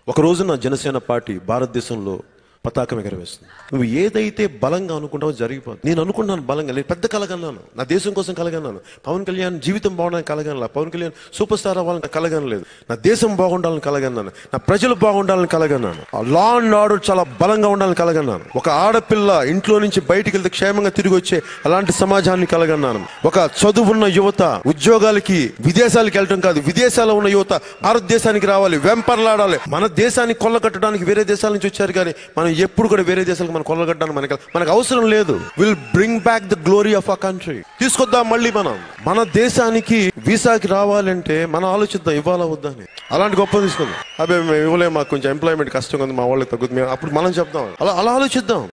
ఒక రోజున జనసేన పార్టీ భారతదేశంలో పతాకం ఎగరవేస్తుంది. నువ్వు ఏదైతే బలంగా అనుకుంటావో జరిగిపోతుంది. నేను అనుకుంటున్నాను బలంగా, నేను పెద్ద కలగన్నాను, నా దేశం కోసం కలగన్నాను. పవన్ కళ్యాణ్ జీవితం బాగుండాలని కలగనలా, పవన్ కళ్యాణ్ సూపర్ స్టార్ అవ్వాలని కలగనలేదు. నా దేశం బాగుండాలని కలగన్నాను, నా ప్రజలు బాగుండాలని కలగన్నాను, లా అండ్ ఆర్డర్ చాలా బలంగా ఉండాలని కలగన్నాను. ఒక ఆడపిల్ల ఇంట్లో నుంచి బయటికి వెళ్తే క్షేమంగా తిరిగి వచ్చే అలాంటి సమాజాన్ని కలగన్నాను. ఒక చదువున్న యువత ఉద్యోగాలకి విదేశాలకు వెళ్ళటం కాదు, విదేశాల్లో ఉన్న యువత భారతదేశానికి రావాలి, వెంపర్లాడాలి. మన దేశాన్ని కొల్లగట్టడానికి వేరే దేశాల నుంచి వచ్చారు, కానీ మనం ఎప్పుడు కూడా వేరే దేశాలకు మనం కొల్లగట్టడానికి మనకు అవసరం లేదు. Will bring back the glory of our country. తీసుకొద్దాం మళ్ళీ మన దేశానికి వీసాకి రావాలంటే మనం ఆలోచిద్దాం, ఇవ్వాలా వద్దా అని. అలాంటి గొప్ప తీసుకుందాం. అదే మేము ఇవ్వలేము, మాకు కొంచెం ఎంప్లాయ్మెంట్ కష్టంగా ఉంది, మా వాళ్ళకి తగ్గుతుంది, అప్పుడు మనం చెప్దాం. అలా ఆలోచిద్దాం.